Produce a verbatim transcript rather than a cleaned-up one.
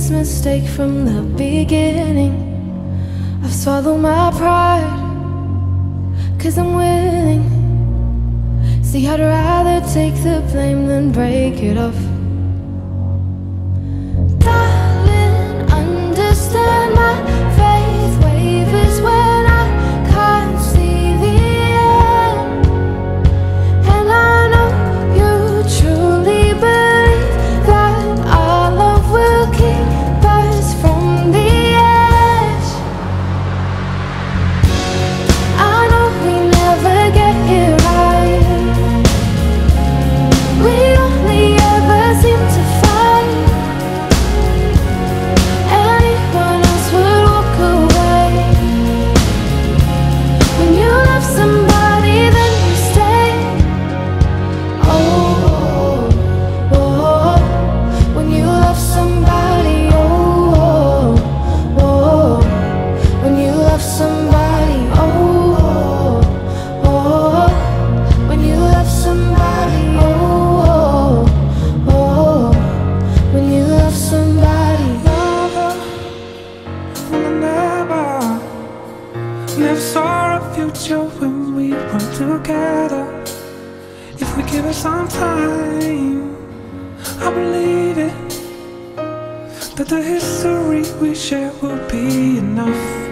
this mistake from the beginning. I've swallowed my pride, cause I'm willing. See, I'd rather take the blame than break it off. Darling, understand my faith wavers when I can't see the end. And I know you truly believe that our love will keep us from the edge. I know we never get it right. We only ever seem to fight. Anyone else would walk away. When you love somebody, then you stay. Oh, oh, oh. When you love somebody, oh, oh, oh. When you love somebody, oh, oh, oh. When you love somebody, oh, oh, oh. When you love somebody. Never, never saw a future when we were together. If we give it some time, I believe it, that the history we share will be enough.